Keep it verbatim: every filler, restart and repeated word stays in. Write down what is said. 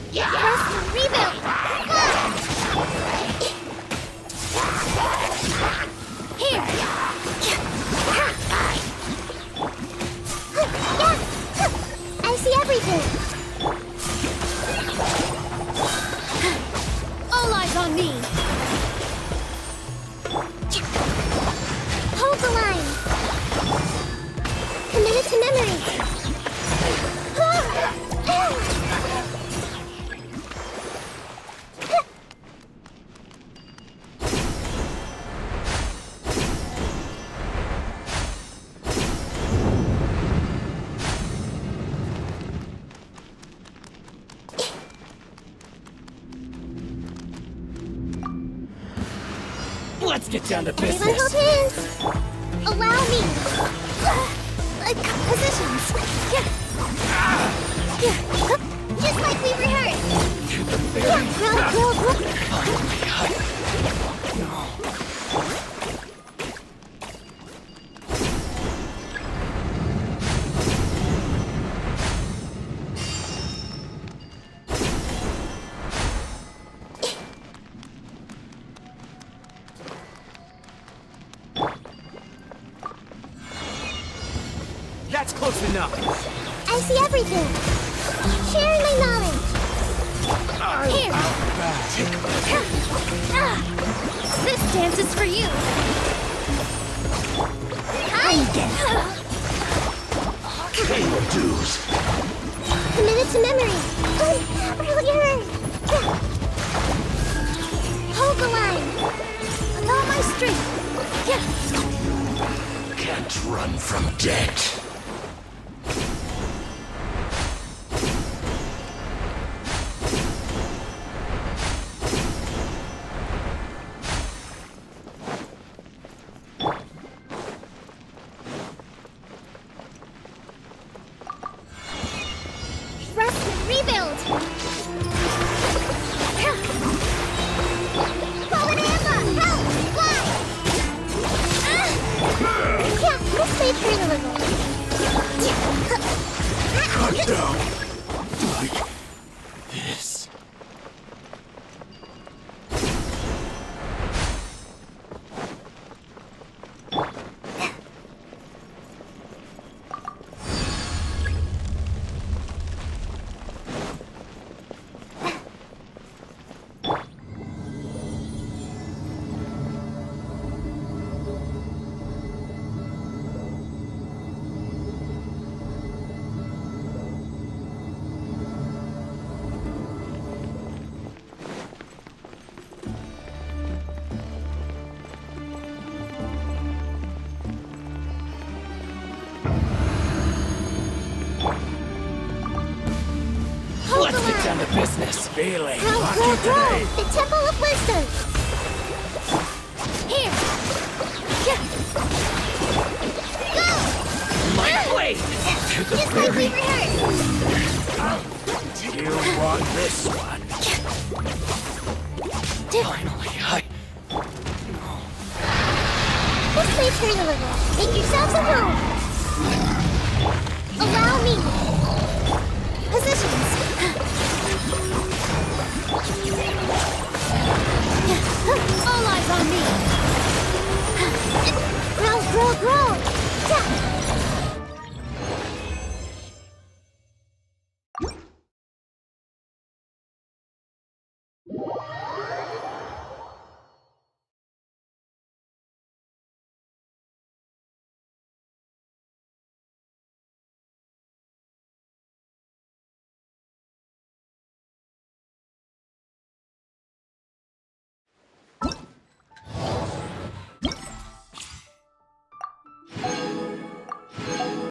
Press to rebuild! Here! I see everything! All eyes on me! Hold the line! Committed to memory! Let's get down to Everyone business. hold hands! Allow me! Uh, positions! Just like we rehearsed! To the very Roll, roll, roll! That's close enough. I see everything! Sharing my knowledge! Here! Ah, this dance is for you! I get Pay your dues. Committed to memory! Earlier! Hold the line! With all my strength! Can't run from debt. Rest and rebuild! Polyamba! Help! Fly! Ah! Yeah, this may turn a little. Cut down. Like this. Let's get down to business. Feeling Grow, lucky grow, grow! today. The Temple of Wisdom! Here! Go! My blade to the Just like we very. rehearsed! You want this one? Finally, I. This may turn a little. Make yourselves at home! Allow me! Positions! All eyes on me! Grow, grow, grow! Yeah.